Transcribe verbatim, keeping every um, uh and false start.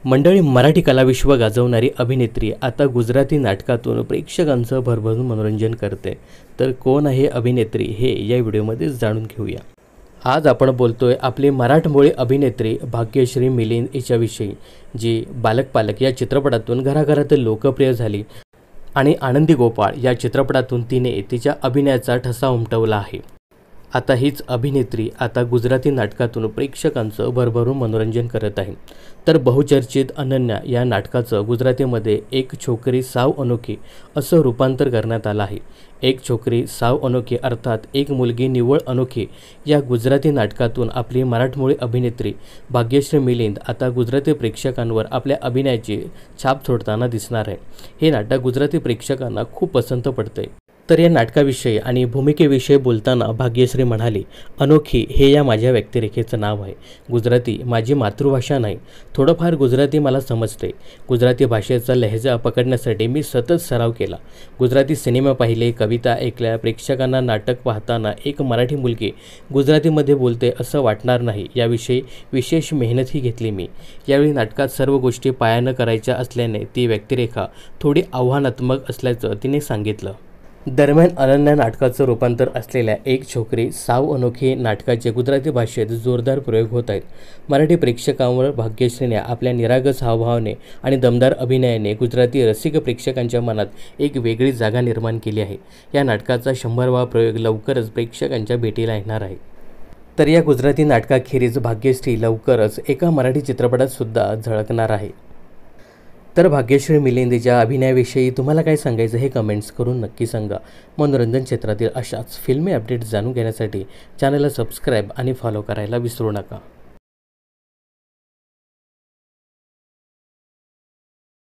मंडळी, मराठी कलाविश्व गाजवणारी अभिनेत्री आता गुजराती नाटकातून प्रेक्षकांचं भरभरून मनोरंजन करते. तर कोण आहे अभिनेत्री हे या व्हिडिओमध्ये जाणून घेऊया. आज आपण बोलतोय आपली मराठमोळी अभिनेत्री भाग्यश्री मिलिंद हिच्याविषयी, जी बालक पालक या चित्रपटातून घराघरात लोकप्रिय झाली आणि आनंदी गोपाळ या चित्रपटातून तिने तिच्या अभिनयाचा ठसा उमटवला आहे. आता हीच अभिनेत्री आता गुजराती नाटकातून प्रेक्षकांचं भरभरून मनोरंजन करत आहे. तर बहुचर्चित अनन्या या नाटकाचं गुजरातीमध्ये एक छोकरी साव अनोखी असं रूपांतर करण्यात आलं आहे. एक छोकरी साव अनोखी अर्थात एक मुलगी निव्वळ अनोखी या गुजराती नाटकातून आपली मराठमोळी अभिनेत्री भाग्यश्री मिलिंद आता गुजराती प्रेक्षकांवर आपल्या अभिनयाची छाप सोडताना दिसणार आहे. हे नाटक गुजराती प्रेक्षकांना खूप पसंत पडते. तर या नाटकाविषयी आणि भूमिकेविषयी बोलताना भाग्यश्री म्हणाली, अनोखी हे या माझ्या व्यक्तिरेखेचं नाव आहे. गुजराती माझी मातृभाषा नाही. थोडंफार गुजराती मला समजते. गुजराती भाषेचा लहजा पकडण्यासाठी मी सतत सराव केला. गुजराती सिनेमा पाहिले, कविता ऐकल्या. प्रेक्षकांना नाटक पाहताना एक मराठी मुलगी गुजरातीमध्ये बोलते असं वाटणार नाही याविषयी विशेष मेहनतही घेतली मी. यावेळी नाटकात सर्व गोष्टी पायानं करायच्या असल्याने ती व्यक्तिरेखा थोडी आव्हानात्मक असल्याचं तिने सांगितलं. दरम्यान अनन्या नाटकाचं रूपांतर असलेल्या एक छोकरी साव अनोखी नाटकाचे गुजराती भाषेत जोरदार प्रयोग होत आहेत. मराठी प्रेक्षकांवर भाग्यश्रीने आपल्या निरागस हावभावाने आणि दमदार अभिनयाने गुजराती रसिक प्रेक्षकांच्या मनात एक वेगळी जागा निर्माण केली आहे. या नाटकाचा शंभरवा प्रयोग लवकरच प्रेक्षकांच्या भेटीला येणार आहे. तर या गुजराती नाटकाखेरीज भाग्यश्री लवकरच एका मराठी चित्रपटात सुद्धा झळकणार आहे. तर भाग्यश्री मिलिंदच्या अभिनयाविषयी तुम्हाला काय सांगायचं हे कमेंट्स करून नक्की सांगा. मनोरंजन क्षेत्रातील अशाच फिल्मी अपडेट्स जाणून घेण्यासाठी चॅनलला सबस्क्राईब आणि फॉलो करायला विसरू नका.